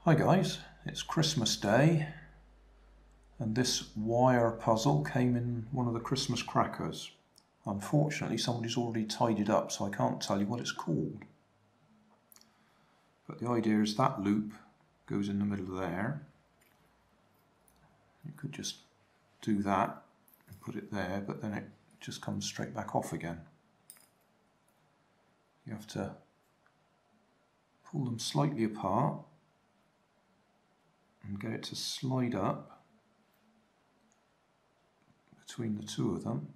Hi guys, it's Christmas Day and this wire puzzle came in one of the Christmas crackers. Unfortunately somebody's already tied it up so I can't tell you what it's called. But the idea is that loop goes in the middle there. You could just do that and put it there, but then it just comes straight back off again. You have to pull them slightly apart and get it to slide up between the two of them,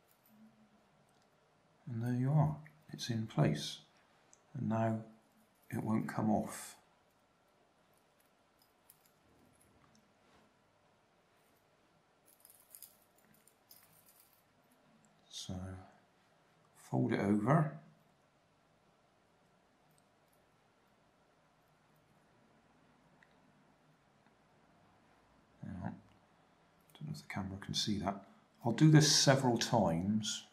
and there you are, it's in place, and now it won't come off. So fold it over, don't know if the camera can see that. I'll do this several times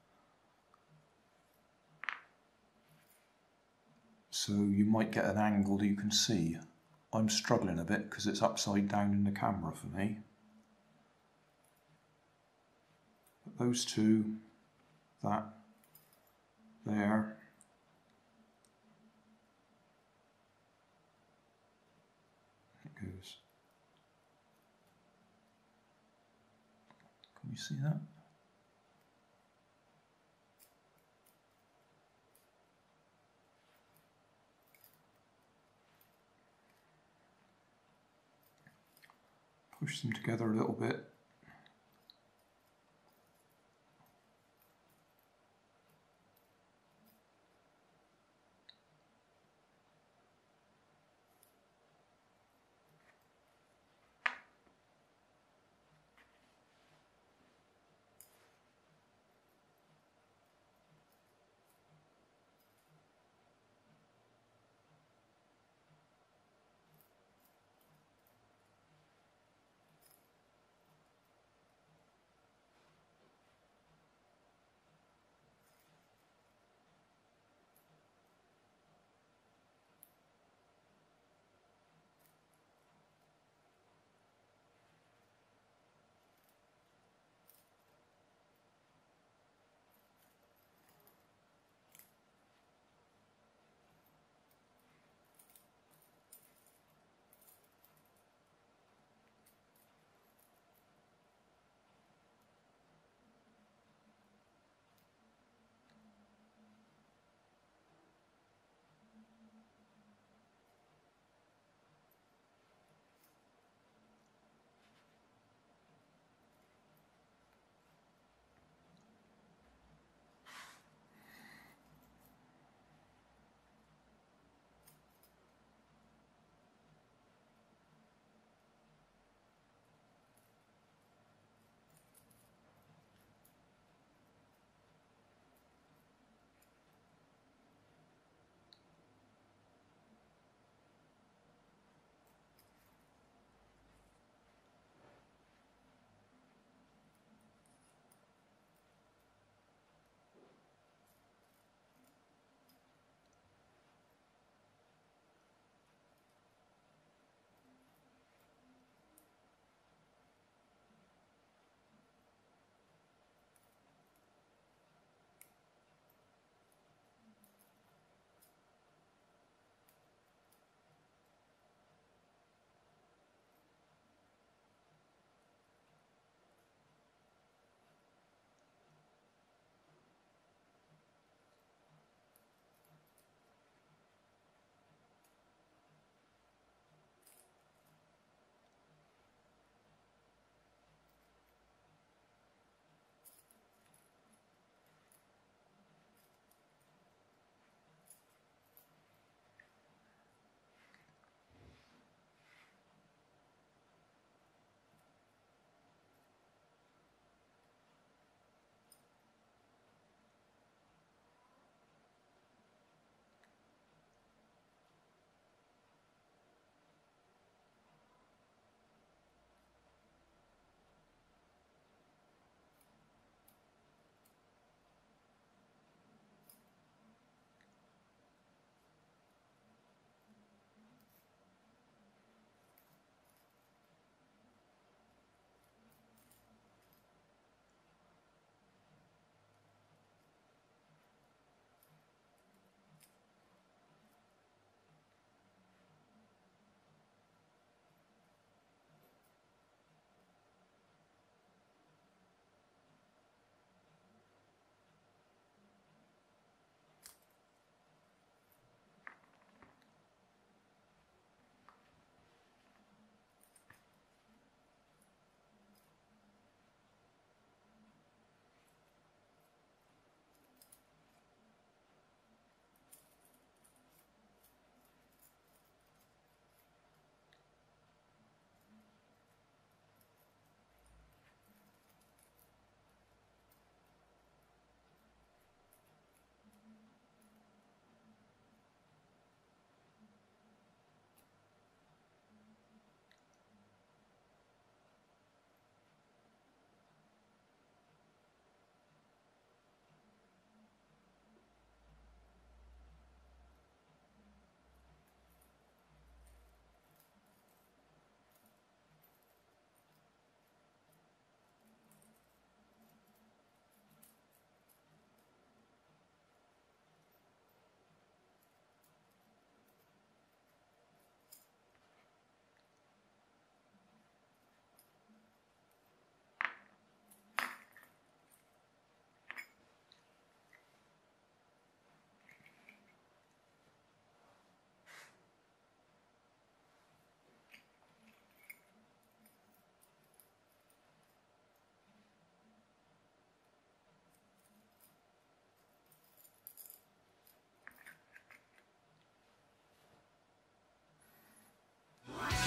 so you might get an angle that you can see. I'm struggling a bit because it's upside down in the camera for me. But those two, that, there, it goes. Can you see that? Push them together a little bit.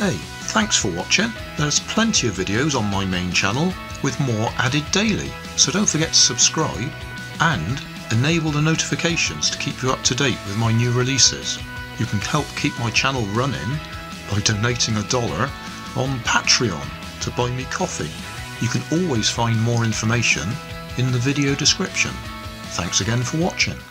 Hey, thanks for watching. There's plenty of videos on my main channel with more added daily, so don't forget to subscribe and enable the notifications to keep you up to date with my new releases. You can help keep my channel running by donating $1 on Patreon to buy me coffee. You can always find more information in the video description. Thanks again for watching.